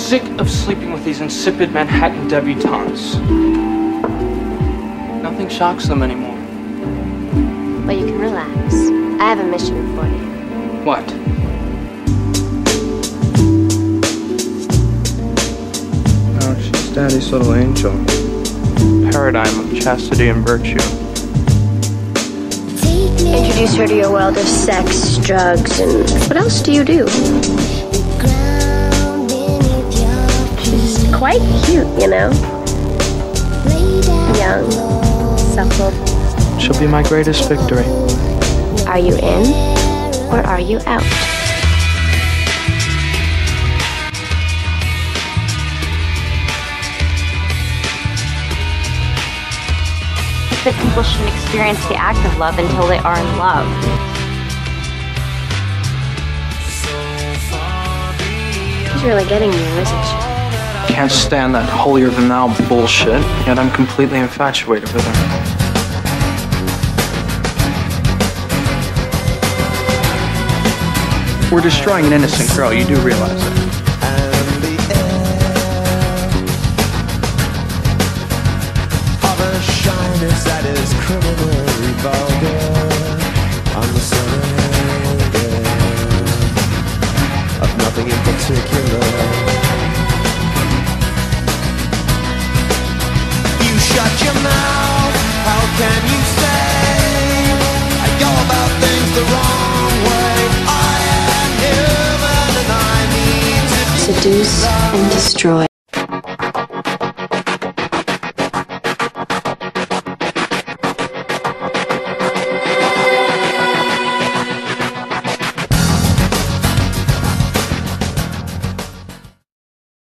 sick of sleeping with these insipid Manhattan debutantes. Nothing shocks them anymore. Well, you can relax. I have a mission for you. What? Oh, she's Daddy's little angel. Paradigm of chastity and virtue. Introduce her to your world of sex, drugs, and what else do you do? She's quite cute, you know? Young, supple. She'll be my greatest victory. Are you in or are you out? That people shouldn't experience the act of love until they are in love. She's really getting you, isn't she? Can't stand that holier-than-thou bullshit, yet I'm completely infatuated with her. We're destroying an innocent girl, you do realize that. That is criminally vulgar on the surrender of nothing in particular. You shut your mouth, how can you say I go about things the wrong way? I am human and I need to Seduce and destroy.